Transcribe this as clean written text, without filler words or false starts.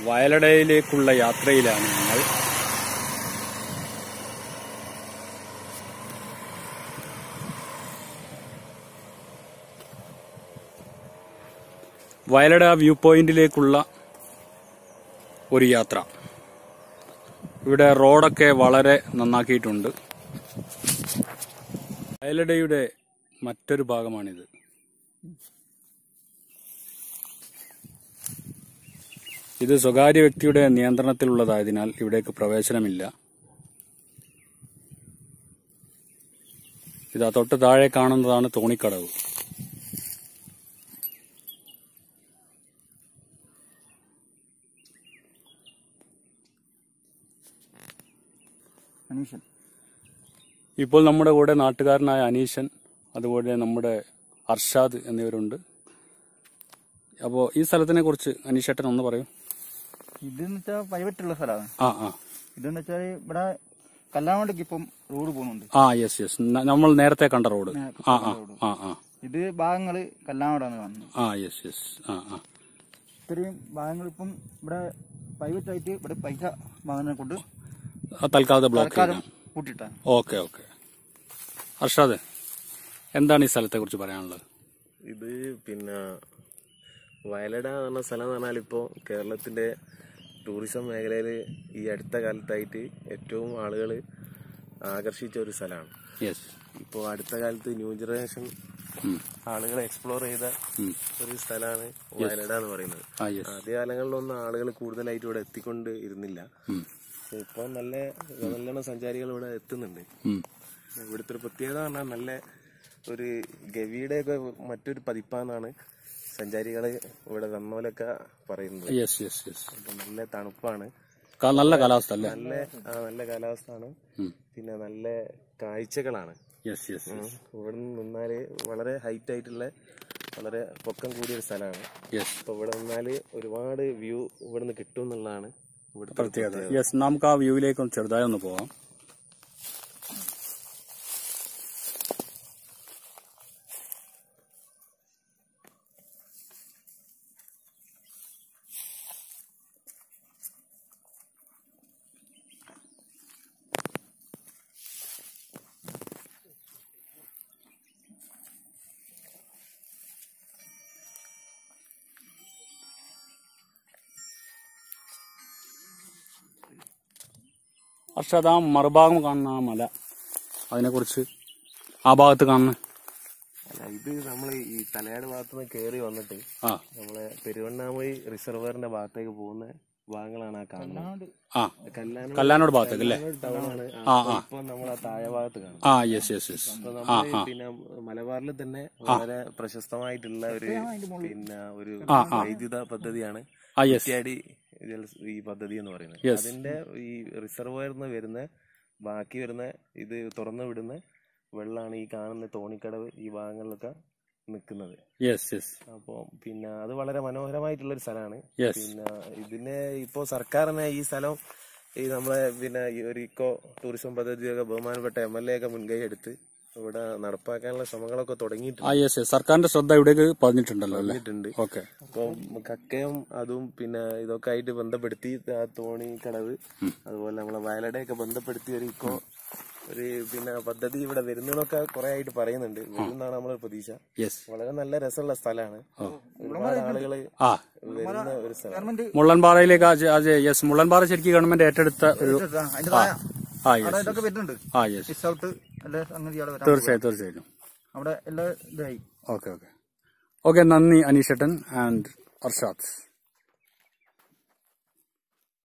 വയലടയിലേക്കുള്ള യാത്രയിലാണ് ഞങ്ങൾ. വയലട വ്യൂ പോയിന്റിലേക്കുള്ള ഒരു യാത്ര. ഇവിടെ റോഡൊക്കെ വളരെ നന്നാക്കിയിട്ടുണ്ട്. വയലടയുടെ മറ്റൊരു ഭാഗമാണിത്. ഇത് സ്വകാര്യ വ്യക്തിയുടെ നിയന്ത്രണത്തിലുള്ളതായതിനാൽ ഇവിടേക്ക് പ്രവേശനമില്ല. ഇതാ തൊട്ട് താഴെ കാണുന്നതാണ് തോണിക്കടവ്. ഇപ്പോൾ നമ്മുടെ കൂടെ നാട്ടുകാരനായ അനീഷൻ, അതുപോലെ നമ്മുടെ അർഷാദ് എന്നിവരുണ്ട്. അപ്പോൾ ഈ സ്ഥലത്തിനെ കുറിച്ച് അനീഷേട്ടൻ ഒന്ന് പറയൂ. ഇതെന്ന് വെച്ചാൽ പ്രൈവറ്റുള്ള സ്ഥലമാണ്. ഇതെന്ന് വെച്ചാൽ ഇവിടെ കല്ലാമണ്ടക്ക് ഇപ്പം റോഡ് പോകുന്നുണ്ട്. യെസ് നമ്മൾ നേരത്തെ കണ്ട റോഡ്. ഇത് ഭാഗങ്ങള് കല്ലാമടാണ് കാണുന്നത്. യെസ് ഇത്രയും ഭാഗങ്ങൾ ഇപ്പം ഇവിടെ പ്രൈവറ്റ് ആയിട്ട് ഇവിടെ പൈസ വാങ്ങുന്നതിനെ കൊണ്ട് തൽക്കാലം ബ്ലോക്ക് കൂട്ടിയിട്ടാണ്. ഓക്കെ. അർഷാദ്, എന്താണ് ഈ സ്ഥലത്തെ കുറിച്ച് പറയാനുള്ളത്? ഇത് പിന്നെ വയലട എന്ന് പറഞ്ഞ സ്ഥലം എന്ന് പറഞ്ഞാൽ ഇപ്പോൾ കേരളത്തിന്റെ ടൂറിസം മേഖലയിൽ ഈ അടുത്ത കാലത്തായിട്ട് ഏറ്റവും ആളുകൾ ആകർഷിച്ച ഒരു സ്ഥലമാണ്. ഇപ്പോൾ അടുത്ത കാലത്ത് ന്യൂ ജനറേഷൻ ആളുകൾ എക്സ്പ്ലോർ ചെയ്ത ഒരു സ്ഥലമാണ് വയലട എന്ന് പറയുന്നത്. ആദ്യകാലങ്ങളിലൊന്നും ആളുകൾ കൂടുതലായിട്ട് ഇവിടെ എത്തിക്കൊണ്ട് ഇരുന്നില്ല. ഇപ്പൊ നല്ലോണം സഞ്ചാരികൾ ഇവിടെ എത്തുന്നുണ്ട്. ഇവിടുത്തെ ഒരു പ്രത്യേകത പറഞ്ഞാൽ നല്ല ഒരു ഗവിയുടെ ഒക്കെ മറ്റൊരു പതിപ്പാന്നാണ് സഞ്ചാരികള് ഇവിടെ വന്നോലൊക്കെ പറയുന്നത്. നല്ല തണുപ്പാണ്, നല്ല കാലാവസ്ഥ, നല്ല കാലാവസ്ഥയാണ്, പിന്നെ നല്ല കാഴ്ചകളാണ്. ഇവിടെ നിന്നാല് വളരെ ഹൈറ്റ് ആയിട്ടുള്ള വളരെ പൊക്കം കൂടിയ ഒരു സ്ഥലമാണ്. അപ്പൊ ഇവിടെ നിന്നാല് ഒരുപാട് വ്യൂ ഇവിടെ നിന്ന് കിട്ടും എന്നുള്ളതാണ് പ്രത്യേകത. നമുക്ക് ആ വ്യൂവിലേക്ക് ചെറുതായി ഒന്ന് പോവാം. അർഷാദ്, ആ മറുഭാഗം കാണുന്ന ആ മല, അതിനെക്കുറിച്ച് ആ ഭാഗത്ത് കാണുന്ന ഇത് നമ്മള് ഈ തലയാട് ഭാഗത്തുനിന്ന് കയറി വന്നിട്ട് നമ്മളെ പെരുവണ്ണാമൊഴി റിസർവറിന്റെ ഭാഗത്തേക്ക് പോകുന്ന ഭാഗങ്ങളാണ് ആ കാണുന്നത്. കല്ലാനോട് ഭാഗത്തേക്ക് അല്ലേ? ടൗണാണ്. ഇപ്പൊ നമ്മളെ താഴെ ഭാഗത്ത് കാണും. അപ്പൊ നമ്മള് പിന്നെ മലബാറിൽ തന്നെ വളരെ പ്രശസ്തമായിട്ടുള്ള ഒരു വൈദ്യുത പദ്ധതിയാണ് കുറ്റ്യാടി ഈ പദ്ധതി എന്ന് പറയുന്നത്. അതിന്റെ ഈ റിസർവോയറിന്ന് വരുന്ന ബാക്കി വരുന്ന ഇത് തുറന്നു വിടുന്ന വെള്ളമാണ് ഈ കാണുന്ന തോണിക്കടവ് ഈ ഭാഗങ്ങളിലൊക്കെ നിൽക്കുന്നത്. അപ്പൊ പിന്നെ അത് വളരെ മനോഹരമായിട്ടുള്ള ഒരു സ്ഥലമാണ്. പിന്നെ ഇതിനെ ഇപ്പോ സർക്കാരിനെ ഈ സ്ഥലം ഈ നമ്മളെ പിന്നെ ഒരു ഇക്കോ ടൂറിസം പദ്ധതിയൊക്കെ ബഹുമാനപ്പെട്ട MLA ഒക്കെ മുൻകൈ എടുത്ത് ഇവിടെ നടപ്പാക്കാനുള്ള ശ്രമങ്ങളൊക്കെ തുടങ്ങിയിട്ടുണ്ട്. സർക്കാരിന്റെ ശ്രദ്ധ ഇവിടേക്ക് പതിഞ്ഞിട്ടുണ്ടല്ലോ. അപ്പൊ കക്കയും അതും പിന്നെ ഇതൊക്കെ ആയിട്ട് ബന്ധപ്പെടുത്തി ആ തോണി കടവ് അതുപോലെ നമ്മളെ വയലടയൊക്കെ ബന്ധപ്പെടുത്തി ഒരു ഇക്കോ ഒരു പിന്നെ പദ്ധതി ഇവിടെ വരുന്നതൊക്കെ കുറെ ആയിട്ട് പറയുന്നുണ്ട്. വരുന്നാണ് നമ്മളെ പ്രതീക്ഷ. വളരെ നല്ല രസമുള്ള സ്ഥലമാണ്. ഒരുപാട് ആളുകള് വരുന്ന ഒരു സ്ഥലം. മുള്ളൻപാറയിലേക്ക് മുള്ളൻപാറ ശരിക്കും ഗവൺമെന്റ് ഏറ്റെടുത്ത ഒരു തീർച്ചയായിട്ടും അവിടെ എല്ലാ ഇതായി. ഓക്കെ. നന്ദി അനീഷേട്ടൻ ആൻഡ് അർഷാദ്.